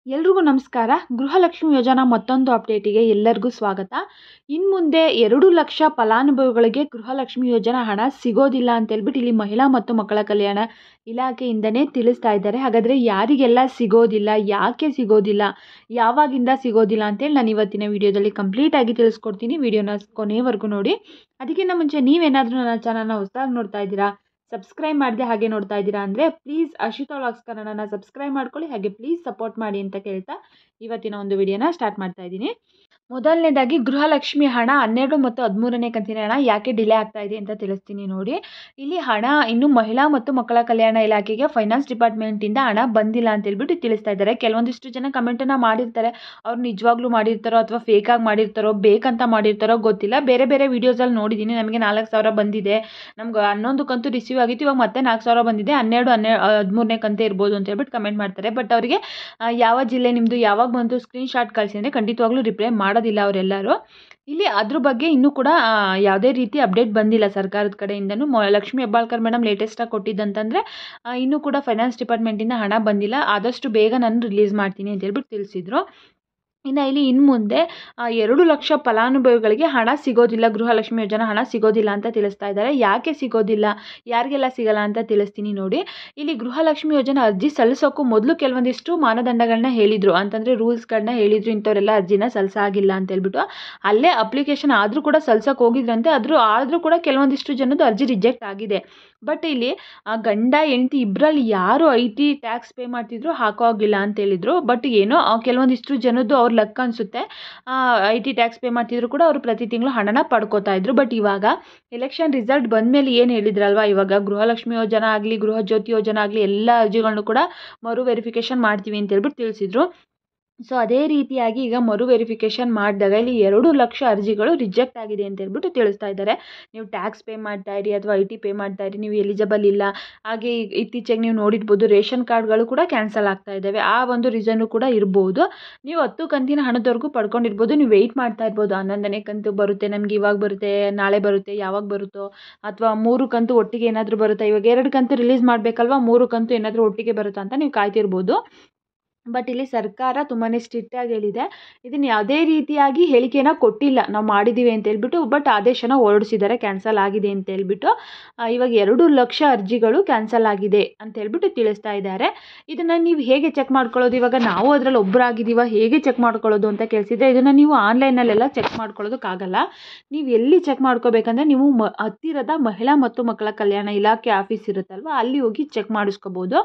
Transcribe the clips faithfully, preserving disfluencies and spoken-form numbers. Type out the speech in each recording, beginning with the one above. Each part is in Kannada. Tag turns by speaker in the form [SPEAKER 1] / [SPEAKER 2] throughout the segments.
[SPEAKER 1] ಎಲ್ರಿಗೂ ನಮಸ್ಕಾರ. ಗೃಹಲಕ್ಷ್ಮಿ ಯೋಜನಾ ಮತ್ತೊಂದು ಅಪ್ಡೇಟಿಗೆ ಎಲ್ಲರಿಗೂ ಸ್ವಾಗತ. ಇನ್ನು ಮುಂದೆ ಎರಡು ಲಕ್ಷ ಫಲಾನುಭವಿಗಳಿಗೆ ಗೃಹಲಕ್ಷ್ಮಿ ಯೋಜನಾ ಹಣ ಸಿಗೋದಿಲ್ಲ ಅಂತ ಹೇಳ್ಬಿಟ್ಟು ಇಲ್ಲಿ ಮಹಿಳಾ ಮತ್ತು ಮಕ್ಕಳ ಕಲ್ಯಾಣ ಇಲಾಖೆಯಿಂದನೇ ತಿಳಿಸ್ತಾ ಇದ್ದಾರೆ. ಹಾಗಾದರೆ ಯಾರಿಗೆಲ್ಲ ಸಿಗೋದಿಲ್ಲ, ಯಾಕೆ ಸಿಗೋದಿಲ್ಲ, ಯಾವಾಗಿಂದ ಸಿಗೋದಿಲ್ಲ ಅಂತೇಳಿ ನಾನು ಇವತ್ತಿನ ವಿಡಿಯೋದಲ್ಲಿ ಕಂಪ್ಲೀಟಾಗಿ ತಿಳಿಸ್ಕೊಡ್ತೀನಿ. ವಿಡಿಯೋನ ಕೊನೆಯವರೆಗೂ ನೋಡಿ. ಅದಕ್ಕಿಂತ ಮುಂಚೆ ನೀವೇನಾದರೂ ನನ್ನ ಚಾನಲ್ನ ಹೊಸದಾಗಿ ನೋಡ್ತಾ ಇದ್ದೀರಾ, ಸಬ್ಸ್ಕ್ರೈಬ್ ಮಾಡಿದೆ ಹಾಗೆ ನೋಡ್ತಾ ಇದ್ದೀರಾ ಅಂದರೆ ಪ್ಲೀಸ್ ಅಶಿತಾ ವ್ಲಾಗ್ಸ್ ಕನ್ನಡನ ಸಬ್ಸ್ಕ್ರೈಬ್ ಮಾಡ್ಕೊಳ್ಳಿ, ಹಾಗೆ ಪ್ಲೀಸ್ ಸಪೋರ್ಟ್ ಮಾಡಿ ಅಂತ ಕೇಳ್ತಾ ಇವತ್ತಿನ ಒಂದು ವಿಡಿಯೋನ ಸ್ಟಾರ್ಟ್ ಮಾಡ್ತಾ ಇದ್ದೀನಿ. ಮೊದಲನೇದಾಗಿ ಗೃಹಲಕ್ಷ್ಮಿ ಹಣ ಹನ್ನೆರಡು ಮತ್ತು ಹದಿಮೂರನೇ ಕಂತಿನ ಹಣ ಯಾಕೆ ಡಿಲೇ ಆಗ್ತಾ ಇದೆ ಅಂತ ತಿಳಿಸ್ತೀನಿ ನೋಡಿ. ಇಲ್ಲಿ ಹಣ ಇನ್ನು ಮಹಿಳಾ ಮತ್ತು ಮಕ್ಕಳ ಕಲ್ಯಾಣ ಇಲಾಖೆಗೆ ಫೈನಾನ್ಸ್ ಡಿಪಾರ್ಟ್ಮೆಂಟಿಂದ ಹಣ ಬಂದಿಲ್ಲ ಅಂತ ಹೇಳ್ಬಿಟ್ಟು ತಿಳಿಸ್ತಾ ಇದ್ದಾರೆ. ಕೆಲವೊಂದಿಷ್ಟು ಜನ ಕಮೆಂಟನ್ನು ಮಾಡಿರ್ತಾರೆ, ಅವ್ರು ನಿಜವಾಗ್ಲೂ ಮಾಡಿರ್ತಾರೋ ಅಥವಾ ಫೇಕಾಗಿ ಮಾಡಿರ್ತಾರೋ, ಬೇಕಂತ ಮಾಡಿರ್ತಾರೋ ಗೊತ್ತಿಲ್ಲ. ಬೇರೆ ಬೇರೆ ವೀಡಿಯೋಸಲ್ಲಿ ನೋಡಿದ್ದೀನಿ, ನಮಗೆ ನಾಲ್ಕು ಸಾವಿರ ಬಂದಿದೆ, ನಮ್ಗೆ ಹನ್ನೊಂದು ಕಂತು ರಿಸೀವ್ ಆಗಿತ್ತು, ಇವಾಗ ಮತ್ತೆ ನಾಲ್ಕು ಸಾವಿರ ಬಂದಿದೆ, ಹನ್ನೆರಡು ಹನ್ನೆರಡು ಹದಿಮೂರನೇ ಕಂತೆ ಇರ್ಬೋದು ಅಂತ ಹೇಳ್ಬಿಟ್ಟು ಕಮೆಂಟ್ ಮಾಡ್ತಾರೆ. ಬಟ್ ಅವರಿಗೆ ಯಾವ ಜಿಲ್ಲೆ ನಿಮ್ಮದು, ಯಾವಾಗ ಬಂತು, ಸ್ಕ್ರೀನ್ ಶಾಟ್ ಕಳಿಸಿ ಅಂದರೆ ಖಂಡಿತವಾಗ್ಲೂ ರಿಪ್ಲೈ ಮಾಡೋದಿಲ್ಲ ಅವರೆಲ್ಲರೂ. ಇಲ್ಲಿ ಅದ್ರ ಬಗ್ಗೆ ಇನ್ನೂ ಕೂಡ ಯಾವುದೇ ರೀತಿ ಅಪ್ಡೇಟ್ ಬಂದಿಲ್ಲ ಸರ್ಕಾರದ ಕಡೆಯಿಂದನೂ. ಲಕ್ಷ್ಮೀ ಹೆಬ್ಬಾಳ್ಕರ್ ಮೇಡಮ್ ಲೇಟೆಸ್ಟಾಗಿ ಕೊಟ್ಟಿದ್ದಂತಂದರೆ ಇನ್ನೂ ಕೂಡ ಫೈನಾನ್ಸ್ ಡಿಪಾರ್ಟ್ಮೆಂಟಿಂದ ಹಣ ಬಂದಿಲ್ಲ, ಆದಷ್ಟು ಬೇಗ ನಾನು ರಿಲೀಸ್ ಮಾಡ್ತೀನಿ ಅಂತ ಹೇಳ್ಬಿಟ್ಟು ತಿಳಿಸಿದರು. ಇನ್ನು ಇಲ್ಲಿ ಇನ್ನು ಮುಂದೆ ಎರಡು ಲಕ್ಷ ಫಲಾನುಭವಿಗಳಿಗೆ ಹಣ ಸಿಗೋದಿಲ್ಲ, ಗೃಹಲಕ್ಷ್ಮಿ ಯೋಜನಾ ಹಣ ಸಿಗೋದಿಲ್ಲ ಅಂತ ತಿಳಿಸ್ತಾ ಇದ್ದಾರೆ. ಯಾಕೆ ಸಿಗೋದಿಲ್ಲ, ಯಾರಿಗೆಲ್ಲ ಸಿಗಲ್ಲ ಅಂತ ತಿಳಿಸ್ತೀನಿ ನೋಡಿ. ಇಲ್ಲಿ ಗೃಹಲಕ್ಷ್ಮಿ ಯೋಜನಾ ಅರ್ಜಿ ಸಲ್ಲಿಸೋಕ್ಕೂ ಮೊದಲು ಕೆಲವೊಂದಿಷ್ಟು ಮಾನದಂಡಗಳನ್ನ ಹೇಳಿದರು, ಅಂತಂದರೆ ರೂಲ್ಸ್ಗಳನ್ನ ಹೇಳಿದರು. ಇಂಥವರೆಲ್ಲ ಅರ್ಜಿನ ಸಲ್ಲಿಸಾಗಿಲ್ಲ ಅಂತ ಹೇಳ್ಬಿಟ್ಟು ಅಲ್ಲೇ ಅಪ್ಲಿಕೇಶನ್ ಆದರೂ ಕೂಡ ಸಲ್ಸೋಕೆ ಹೋಗಿದ್ರಂತೆ. ಆದರೂ ಆದರೂ ಕೂಡ ಕೆಲವೊಂದಿಷ್ಟು ಜನದ್ದು ಅರ್ಜಿ ರಿಜೆಕ್ಟ್ ಆಗಿದೆ. ಬಟ್ ಇಲ್ಲಿ ಗಂಡ ಹೆಂಡತಿ ಇಬ್ಬರಲ್ಲಿ ಯಾರು ಐ ಟಿ ಟ್ಯಾಕ್ಸ್ ಪೇ ಮಾಡ್ತಿದ್ರು ಹಾಕೋ ಆಗಿಲ್ಲ ಅಂತ ಹೇಳಿದರು. ಬಟ್ ಏನೋ ಕೆಲವೊಂದಿಷ್ಟು ಜನದ್ದು ಅವ್ರ ಲಕ್ ಅನಿಸುತ್ತೆ, ಐ ಟಿ ಟ್ಯಾಕ್ಸ್ ಪೇ ಮಾಡ್ತಿದ್ರು ಕೂಡ ಅವರು ಪ್ರತಿ ತಿಂಗಳು ಹಣನ ಪಡ್ಕೋತಾ ಇದ್ರು. ಬಟ್ ಇವಾಗ ಎಲೆಕ್ಷನ್ ರಿಸಲ್ಟ್ ಬಂದಮೇಲೆ ಏನು ಹೇಳಿದ್ರಲ್ವ, ಇವಾಗ ಗೃಹಲಕ್ಷ್ಮಿ ಯೋಜನಾ ಆಗಲಿ, ಗೃಹ ಜ್ಯೋತಿ ಯೋಜನಾ ಆಗಲಿ ಎಲ್ಲ ಅರ್ಜಿಗಳನ್ನು ಕೂಡ ಮರು ವೆರಿಫಿಕೇಷನ್ ಮಾಡ್ತೀವಿ ಅಂತ ಹೇಳ್ಬಿಟ್ಟು ತಿಳಿಸಿದ್ರು. ಸೊ ಅದೇ ರೀತಿಯಾಗಿ ಈಗ ಮರು ವೆರಿಫಿಕೇಷನ್ ಮಾಡಿದಾಗ ಇಲ್ಲಿ ಎರಡು ಲಕ್ಷ ಅರ್ಜಿಗಳು ರಿಜೆಕ್ಟ್ ಆಗಿದೆ ಅಂತ ಹೇಳ್ಬಿಟ್ಟು ತಿಳಿಸ್ತಾ ಇದ್ದಾರೆ. ನೀವು ಟ್ಯಾಕ್ಸ್ ಪೇ ಮಾಡ್ತಾ ಇರಿ ಅಥವಾ ಐ ಟಿ ಪೇ ಮಾಡ್ತಾ ಇರಿ, ನೀವು ಎಲಿಜಿಬಲ್ ಇಲ್ಲ. ಹಾಗೆ ಇತ್ತೀಚೆಗೆ ನೀವು ನೋಡಿರ್ಬೋದು ರೇಷನ್ ಕಾರ್ಡ್ಗಳು ಕೂಡ ಕ್ಯಾನ್ಸಲ್ ಆಗ್ತಾ ಇದ್ದಾವೆ. ಆ ಒಂದು ರೀಸನ್ನು ಕೂಡ ಇರ್ಬೋದು. ನೀವು ಹತ್ತು ಕಂತಿನ ಹಣದವರೆಗೂ ಪಡ್ಕೊಂಡಿರ್ಬೋದು, ನೀವು ವೆಯ್ಟ್ ಮಾಡ್ತಾ ಇರ್ಬೋದು, ಹನ್ನೊಂದನೇ ಕಂತು ಬರುತ್ತೆ ನಮಗೆ, ಇವಾಗ ಬರುತ್ತೆ, ನಾಳೆ ಬರುತ್ತೆ, ಯಾವಾಗ ಬರುತ್ತೋ, ಅಥವಾ ಮೂರು ಕಂತು ಒಟ್ಟಿಗೆ ಏನಾದರೂ ಬರುತ್ತಾ, ಇವಾಗ ಎರಡು ಕಂತು ರಿಲೀಸ್ ಮಾಡಬೇಕಲ್ವಾ, ಮೂರು ಕಂತು ಏನಾದರೂ ಒಟ್ಟಿಗೆ ಬರುತ್ತಾ ಅಂತ ನೀವು ಕಾಯ್ತಿರ್ಬೋದು. ಬಟ್ ಇಲ್ಲಿ ಸರ್ಕಾರ ತುಂಬಾ ಸ್ಟ್ರಿಕ್ಟಾಗಿ ಹೇಳಿದೆ, ಇದನ್ನು ಯಾವುದೇ ರೀತಿಯಾಗಿ ಹೇಳಿಕೆನ ಕೊಟ್ಟಿಲ್ಲ ನಾವು ಮಾಡಿದ್ದೀವಿ ಅಂತ ಹೇಳ್ಬಿಟ್ಟು. ಬಟ್ ಆದೇಶನ ಹೊರಡಿಸಿದ್ದಾರೆ, ಕ್ಯಾನ್ಸಲ್ ಆಗಿದೆ ಅಂತ ಹೇಳ್ಬಿಟ್ಟು. ಇವಾಗ ಎರಡು ಲಕ್ಷ ಅರ್ಜಿಗಳು ಕ್ಯಾನ್ಸಲ್ ಆಗಿದೆ ಅಂತ ಹೇಳ್ಬಿಟ್ಟು ತಿಳಿಸ್ತಾ ಇದ್ದಾರೆ. ಇದನ್ನು ನೀವು ಹೇಗೆ ಚೆಕ್ ಮಾಡ್ಕೊಳ್ಳೋದು, ಇವಾಗ ನಾವು ಅದರಲ್ಲಿ ಒಬ್ಬರಾಗಿದ್ದೀವ, ಹೇಗೆ ಚೆಕ್ ಮಾಡ್ಕೊಳ್ಳೋದು ಅಂತ ಕೇಳಿಸಿದ್ರೆ, ಇದನ್ನು ನೀವು ಆನ್ಲೈನಲ್ಲೆಲ್ಲ ಚೆಕ್ ಮಾಡ್ಕೊಳ್ಳೋದಕ್ಕಾಗಲ್ಲ. ನೀವು ಎಲ್ಲಿ ಚೆಕ್ ಮಾಡ್ಕೋಬೇಕಂದ್ರೆ ನೀವು ಮ ಹತ್ತಿರದ ಮಹಿಳಾ ಮತ್ತು ಮಕ್ಕಳ ಕಲ್ಯಾಣ ಇಲಾಖೆ ಆಫೀಸ್ ಇರುತ್ತಲ್ವ, ಅಲ್ಲಿ ಹೋಗಿ ಚೆಕ್ ಮಾಡಿಸ್ಕೋಬೋದು.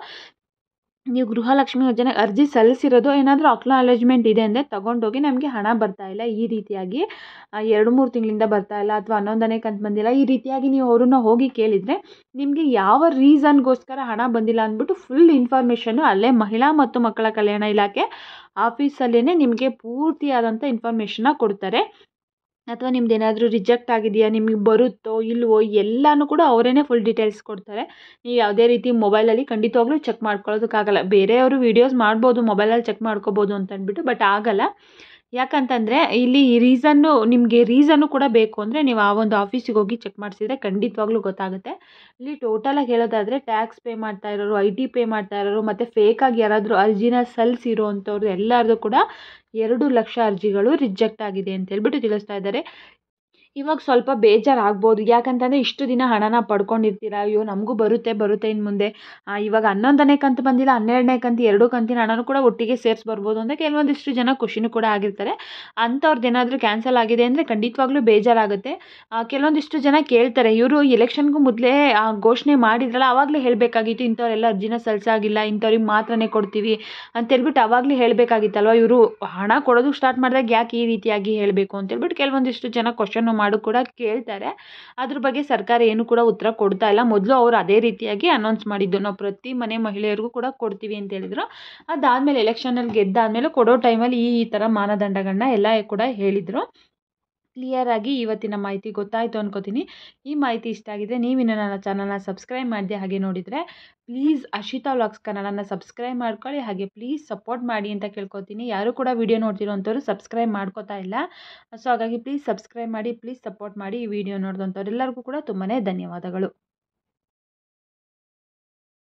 [SPEAKER 1] ನೀವು ಗೃಹಲಕ್ಷ್ಮಿ ಯೋಜನೆ ಅರ್ಜಿ ಸಲ್ಲಿಸಿರೋದು ಏನಾದರೂ ಅಕ್ನಾಲೇಜ್ಮೆಂಟ್ ಇದೆ ಅಂದರೆ ತೊಗೊಂಡೋಗಿ ನಮಗೆ ಹಣ ಬರ್ತಾ ಇಲ್ಲ, ಈ ರೀತಿಯಾಗಿ ಎರಡು ಮೂರು ತಿಂಗಳಿಂದ ಬರ್ತಾ ಇಲ್ಲ ಅಥವಾ ಹನ್ನೊಂದನೇ ಕಂತು ಬಂದಿಲ್ಲ, ಈ ರೀತಿಯಾಗಿ ನೀವು ಅವ್ರನ್ನ ಹೋಗಿ ಕೇಳಿದರೆ ನಿಮಗೆ ಯಾವ ರೀಸನ್ಗೋಸ್ಕರ ಹಣ ಬಂದಿಲ್ಲ ಅಂದ್ಬಿಟ್ಟು ಫುಲ್ ಇನ್ಫಾರ್ಮೇಷನ್ನು ಅಲ್ಲೇ ಮಹಿಳಾ ಮತ್ತು ಮಕ್ಕಳ ಕಲ್ಯಾಣ ಇಲಾಖೆ ಆಫೀಸಲ್ಲೇ ನಿಮಗೆ ಪೂರ್ತಿಯಾದಂಥ ಇನ್ಫಾರ್ಮೇಷನ್ನ ಕೊಡ್ತಾರೆ. ಅಥವಾ ನಿಮ್ದು ಏನಾದರೂ ರಿಜೆಕ್ಟ್ ಆಗಿದೆಯಾ, ನಿಮಗೆ ಬರುತ್ತೋ ಇಲ್ವೋ ಎಲ್ಲನೂ ಕೂಡ ಅವರೇ ಫುಲ್ ಡೀಟೇಲ್ಸ್ ಕೊಡ್ತಾರೆ. ನೀವು ಯಾವುದೇ ರೀತಿ ಮೊಬೈಲಲ್ಲಿ ಖಂಡಿತವಾಗ್ಲೂ ಚೆಕ್ ಮಾಡ್ಕೊಳ್ಳೋದಕ್ಕಾಗಲ್ಲ. ಬೇರೆಯವರು ವೀಡಿಯೋಸ್ ಮಾಡ್ಬೋದು, ಮೊಬೈಲಲ್ಲಿ ಚೆಕ್ ಮಾಡ್ಕೋಬೋದು ಅಂತ ಅಂದ್ಬಿಟ್ಟು, ಬಟ್ ಆಗಲ್ಲ. ಯಾಕಂತಂದರೆ ಇಲ್ಲಿ ಈ ರೀಸನ್ನು ನಿಮಗೆ ರೀಸನ್ನು ಕೂಡ ಬೇಕು ಅಂದರೆ ನೀವು ಆ ಒಂದು ಆಫೀಸಿಗೆ ಹೋಗಿ ಚೆಕ್ ಮಾಡಿಸಿದ್ರೆ ಖಂಡಿತವಾಗ್ಲೂ ಗೊತ್ತಾಗುತ್ತೆ. ಇಲ್ಲಿ ಟೋಟಲಾಗಿ ಹೇಳೋದಾದರೆ ಟ್ಯಾಕ್ಸ್ ಪೇ ಮಾಡ್ತಾ ಇರೋರು, ಐ ಟಿ ಪೇ ಮಾಡ್ತಾ ಇರೋರು ಮತ್ತು ಫೇಕಾಗಿ ಯಾರಾದರೂ ಅರ್ಜಿನ ಸಲ್ಲಿಸಿರೋ ಅಂಥವ್ರು ಎಲ್ಲರದು ಕೂಡ ಎರಡು ಲಕ್ಷ ಅರ್ಜಿಗಳು ರಿಜೆಕ್ಟ್ ಆಗಿದೆ ಅಂತ ಹೇಳ್ಬಿಟ್ಟು ತಿಳಿಸ್ತಾ ಇದ್ದಾರೆ. ಇವಾಗ ಸ್ವಲ್ಪ ಬೇಜಾರಾಗ್ಬೋದು, ಯಾಕಂತಂದರೆ ಇಷ್ಟು ದಿನ ಹಣನ ಪಡ್ಕೊಂಡಿರ್ತೀರ, ಅಯ್ಯೋ ನಮಗೂ ಬರುತ್ತೆ ಬರುತ್ತೆ ಇನ್ನು ಮುಂದೆ, ಇವಾಗ ಹನ್ನೊಂದನೇ ಕಂತು ಬಂದಿಲ್ಲ, ಹನ್ನೆರಡನೇ ಕಂತು ಎರಡು ಕಂತಿನ ಹಣನೂ ಕೂಡ ಒಟ್ಟಿಗೆ ಸೇರಿಸಿ ಬರ್ಬೋದು ಅಂತ ಕೆಲವೊಂದಿಷ್ಟು ಜನ ಖುಷಿನೂ ಕೂಡ ಆಗಿರ್ತಾರೆ. ಅಂಥವ್ರದ್ದು ಏನಾದರೂ ಕ್ಯಾನ್ಸಲ್ ಆಗಿದೆ ಅಂದರೆ ಖಂಡಿತವಾಗ್ಲೂ ಬೇಜಾರಾಗುತ್ತೆ. ಕೆಲವೊಂದಿಷ್ಟು ಜನ ಕೇಳ್ತಾರೆ, ಇವರು ಎಲೆಕ್ಷನ್ಗೂ ಮೊದಲೇ ಘೋಷಣೆ ಮಾಡಿದ್ರಲ್ಲ, ಆವಾಗಲೇ ಹೇಳಬೇಕಾಗಿತ್ತು ಇಂಥವ್ರೆಲ್ಲ ಅರ್ಜಿನ ಸಲ್ಲಿಸಾಗಿಲ್ಲ, ಇಂಥವ್ರಿಗೆ ಮಾತ್ರನೇ ಕೊಡ್ತೀವಿ ಅಂತೇಳ್ಬಿಟ್ಟು ಆವಾಗಲೇ ಹೇಳಬೇಕಾಗಿತ್ತಲ್ವ. ಇವರು ಹಣ ಕೊಡೋದಕ್ಕೆ ಸ್ಟಾರ್ಟ್ ಮಾಡಿದಾಗ ಯಾಕೆ ಈ ರೀತಿಯಾಗಿ ಹೇಳಬೇಕು ಅಂತೇಳ್ಬಿಟ್ಟು ಕೆಲವೊಂದಿಷ್ಟು ಜನ ಕ್ವಶನ್ ಮಾಡು ಕೂಡ ಕೇಳ್ತಾರೆ. ಅದ್ರ ಬಗ್ಗೆ ಸರ್ಕಾರ ಏನು ಕೂಡ ಉತ್ತರ ಕೊಡ್ತಾ ಇಲ್ಲ. ಮೊದಲು ಅವರು ಅದೇ ರೀತಿಯಾಗಿ ಅನೌನ್ಸ್ ಮಾಡಿದ್ದು, ನಾವು ಪ್ರತಿ ಮನೆ ಮಹಿಳೆಯರಿಗೂ ಕೂಡ ಕೊಡ್ತೀವಿ ಅಂತ ಹೇಳಿದ್ರು. ಅದಾದಮೇಲೆ ಎಲೆಕ್ಷನಲ್ಲಿ ಗೆದ್ದಾದಮೇಲೆ ಕೊಡೋ ಟೈಮಲ್ಲಿ ಈ ಈ ಥರ ಮಾನದಂಡಗಳನ್ನ ಎಲ್ಲ ಕೂಡ ಹೇಳಿದರು. ಕ್ಲಿಯರ್ ಆಗಿ ಇವತ್ತಿನ ಮಾಹಿತಿ ಗೊತ್ತಾಯಿತು ಅನ್ಕೋತೀನಿ. ಈ ಮಾಹಿತಿ ಇಷ್ಟ ಆಗಿದ್ರೆ ನೀವಿನ್ನು ನನ್ನ ಚಾನಲ್ನ ಸಬ್ಸ್ಕ್ರೈಬ್ ಮಾಡಿದೆ ಹಾಗೆ ನೋಡಿದರೆ ಪ್ಲೀಸ್ ಅಶಿತಾ ವ್ಲಾಗ್ಸ್ ಕನ್ನಡನ ಸಬ್ಸ್ಕ್ರೈಬ್ ಮಾಡ್ಕೊಳ್ಳಿ, ಹಾಗೆ ಪ್ಲೀಸ್ ಸಪೋರ್ಟ್ ಮಾಡಿ ಅಂತ ಕೇಳ್ಕೊತೀನಿ. ಯಾರು ಕೂಡ ವಿಡಿಯೋ ನೋಡ್ತಿರೋ ಅಂಥವ್ರು ಸಬ್ಸ್ಕ್ರೈಬ್ ಮಾಡ್ಕೋತಾ ಇಲ್ಲ. ಸೊ ಹಾಗಾಗಿ ಪ್ಲೀಸ್ ಸಬ್ಸ್ಕ್ರೈಬ್ ಮಾಡಿ, ಪ್ಲೀಸ್ ಸಪೋರ್ಟ್ ಮಾಡಿ. ಈ ವಿಡಿಯೋ ನೋಡಿದಂಥವ್ರು ಎಲ್ಲರಿಗೂ ಕೂಡ ತುಂಬಾ ಧನ್ಯವಾದಗಳು.